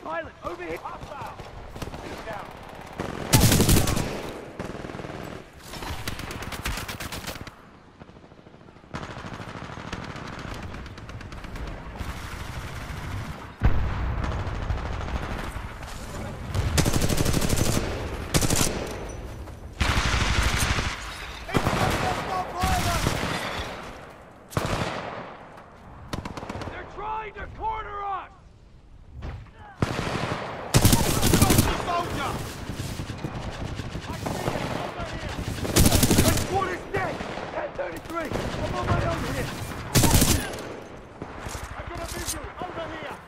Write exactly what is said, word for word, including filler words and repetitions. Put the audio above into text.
Pilot, over here! Hostile! He's down. They're trying to corner us! Soldier! I see him! Over here! My squad is dead! ten thirty-three! I'm on my own here! I've got a visual! Over here!